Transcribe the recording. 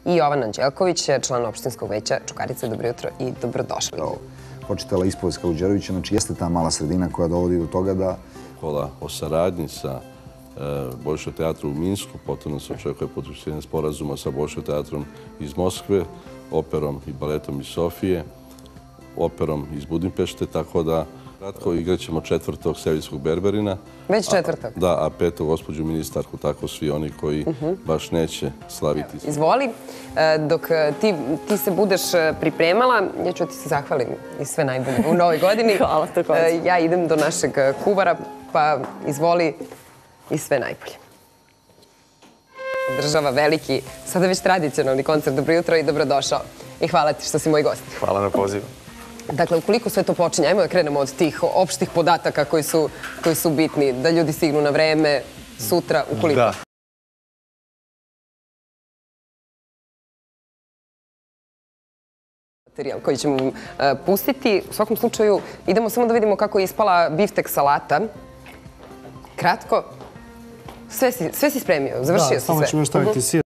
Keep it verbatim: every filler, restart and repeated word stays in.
i Jovan Anđelković, član opštinskog veća Čukarice. Dobro jutro i dobrodošli. Počitala ispovest Kaluđerovića, znači jeste ta mala sredina koja dovodi do toga da... Hvala o saradnji sa Bolšoj teatrom u Minsku, potom se očekuje potvrđivanje sporazuma sa Bolšoj teatrom iz Moskve, operom i baletom iz Sofije, operom iz Budimpešte, tako da kratko igrat ćemo četvrtog Sevijskog Berberina. Već četvrtog? Da, a petog gospođu ministarku, tako svi oni koji baš neće slaviti. Izvoli, dok ti se budeš pripremala, ja ću ti se zahvalim i sve najbolje u novoj godini. Hvala, također. Ja idem do našeg kuvara, pa izvoli i sve najbolje. Održava veliki, sada već tradicionalni koncert. Dobro jutro i dobrodošao. I hvala ti što si moj gost. Hvala na pozivu. Dakle, ukoliko sve to počinje, ajmo da krenemo od tih opštih podataka koji su, koji su bitni, da ljudi stignu na vreme sutra, ukoliko... Da. Materijal koji ćemo uh, pustiti. U svakom slučaju, idemo samo da vidimo kako je ispala biftek salata. Kratko. Sve si, sve si spremio, završio si sve. Da, samo ćemo staviti sir.